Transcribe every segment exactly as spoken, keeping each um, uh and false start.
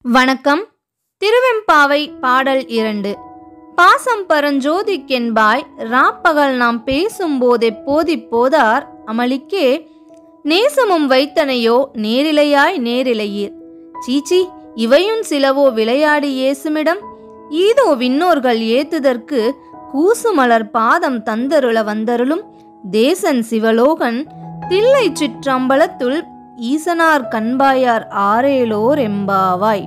வணக்கம். திருவெம்பாவை பாடல் இரண்டு. பாசம் பரஞ்சோதிக்கென்பாய் ராப்பகல் நாம் பேசும் போதெப்போதி போதார் அமளிக்கே நேசமும் வைத்தனையோ நேரிலையாய் நேரிலையீர். சீச்சி, இவையும் சிலவோ விளையாடி ஏசுமிடம் ஈதோ விண்ணோர்கள் ஏத்துதற்கு கூசுமலர் பாதம் தந்தருள வந்தருளும் தேசன் சிவலோகன் தில்லை சிற்றம்பலத்துள் ஈசனார் கண்பாயார் ஆரேலோர் எம்பாவாய்.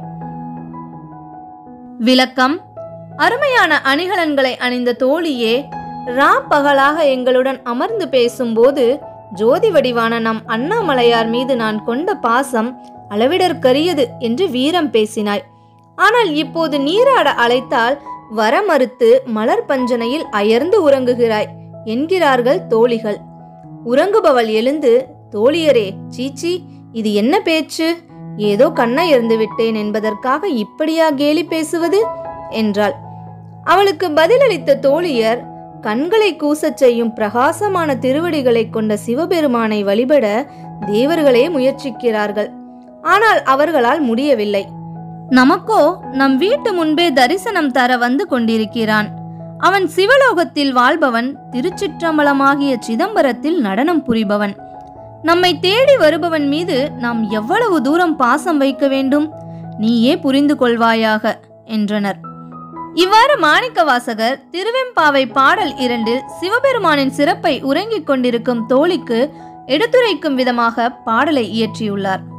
விளக்கம். அருமையான அணிகலன்களை அணிந்த தோழியே, ரா பகலாக எங்களுடன் அமர்ந்து பேசும்போது ஜோதி வடிவான நம் அண்ணாமலையார் மீது நான் கொண்ட பாசம் அளவிடற்கரியது என்று வீரம் பேசினாய். ஆனால் இப்போது நீராட அழைத்தால் வர மறுத்து மலர் பஞ்சனையில் அயர்ந்து உறங்குகிறாய் என்கிறார்கள் தோழிகள். உறங்குபவள் எழுந்து, தோழியரே, சீச்சி, இது என்ன பேச்சு? ஏதோ கண்ணை எறிந்து விட்டேன் என்பதற்காக இப்படியா கேலி பேசுவது என்றாள். அவளுக்கு பதிலளித்த தோழியர், கண்களை கூசச் செய்யும் பிரகாசமான திருவடிகளை கொண்ட சிவபெருமானை வழிபட தேவர்களே முயற்சிக்கிறார்கள். ஆனால் அவர்களால் முடியவில்லை. நமக்கோ நம் வீட்டு முன்பே தரிசனம் தர வந்து கொண்டிருக்கிறான். அவன் சிவலோகத்தில் வாழ்பவன், திருச்சிற்றம்பலமாகிய சிதம்பரத்தில் நடனம் புரிபவன். நம்மை தேடி வருபவன் மீது நாம் எவ்வளவு தூரம் பாசம் வைக்க வேண்டும், நீயே புரிந்து கொள்வாயாக என்றனர். இவ்வாறு மாணிக்கவாசகர் திருவெம்பாவை பாடல் இரண்டில் சிவபெருமானின் சிறப்பை உறங்கிக் கொண்டிருக்கும் தோழிக்கு எடுத்துரைக்கும் விதமாக பாடலை இயற்றியுள்ளார்.